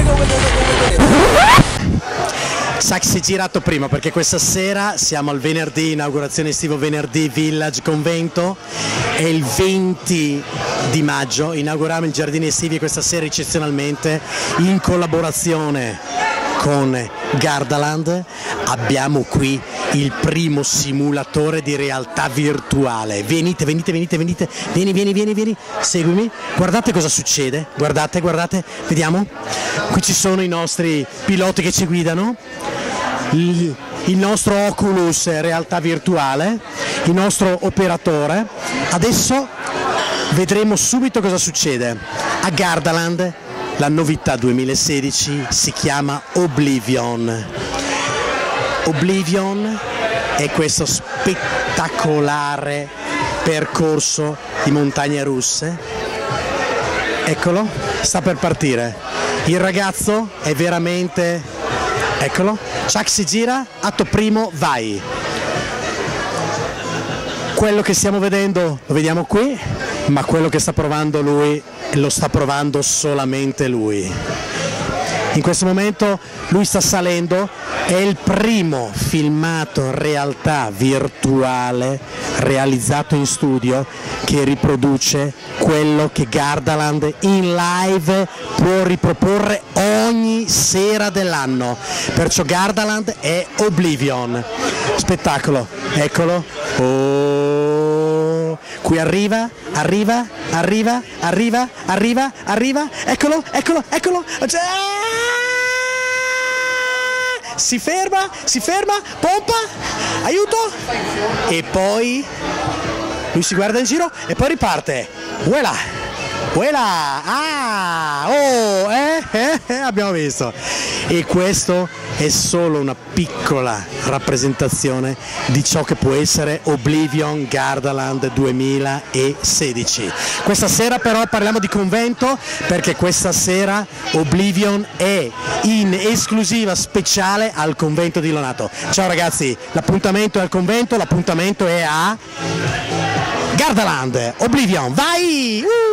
Chuck si è girato prima perché questa sera siamo al venerdì, inaugurazione estivo venerdì Village Convento, è il 20 di maggio, inauguriamo il giardini estivi questa sera eccezionalmente in collaborazione con Gardaland. Abbiamo qui il primo simulatore di realtà virtuale. Venite, vieni, seguimi, guardate cosa succede, guardate, vediamo, qui ci sono i nostri piloti che ci guidano, il nostro Oculus realtà virtuale, il nostro operatore. Adesso vedremo subito cosa succede. A Gardaland la novità 2016 si chiama Oblivion. Oblivion è questo spettacolare percorso di montagne russe. Eccolo, sta per partire. Il ragazzo è veramente... Eccolo, Chuck si gira, atto primo, vai. Quello che stiamo vedendo lo vediamo qui, ma quello che sta provando lui lo sta provando solamente lui. In questo momento lui sta salendo, è il primo filmato in realtà virtuale realizzato in studio che riproduce quello che Gardaland in live può riproporre ogni sera dell'anno. Perciò Gardaland è Oblivion. Spettacolo, eccolo. Oh, qui arriva, eccolo. Si ferma, pompa, aiuto, e poi lui si guarda in giro e poi riparte. Abbiamo visto. E questo è solo una piccola rappresentazione di ciò che può essere Oblivion Gardaland 2016. Questa sera però parliamo di convento, perché questa sera Oblivion è in esclusiva speciale al convento di Lonato. Ciao ragazzi, l'appuntamento è al convento, l'appuntamento è a Gardaland. Oblivion, vai!